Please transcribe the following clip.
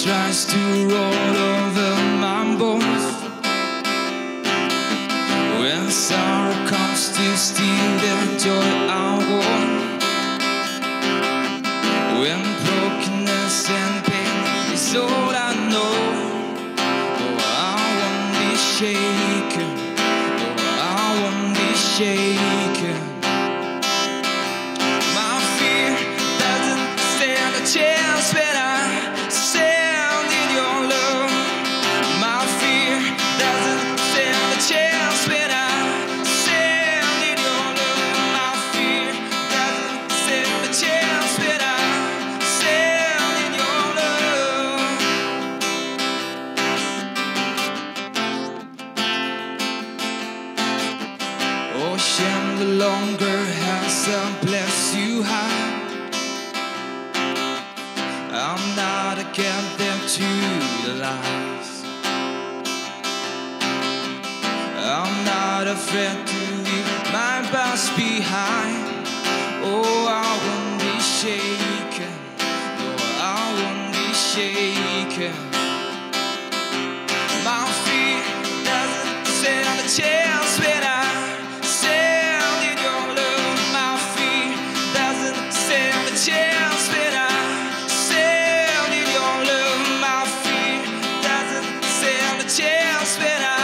tries to roll over my bones. When sorrow comes to steal the joy I want, when brokenness and pain is all I know, oh, I won't be shaken, oh, I won't be shaken. My fear doesn't stand a chance when I stand in your love. My fear doesn't stand a chance when I stand in your love. My fear doesn't stand a chance when I stand in your love. Ocean no longer has a bless you high. I'm not a captive to the lies. I'm not afraid to leave my past behind. Oh, I won't be shaken. No, I won't be shaken. My fear doesn't stand a chance when I stand in your love. My fear doesn't stand a chance when I stand in your love. My fear doesn't stand a chance when I